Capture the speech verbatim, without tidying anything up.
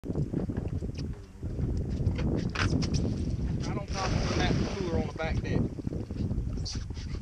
Right on top of that cooler on the back deck.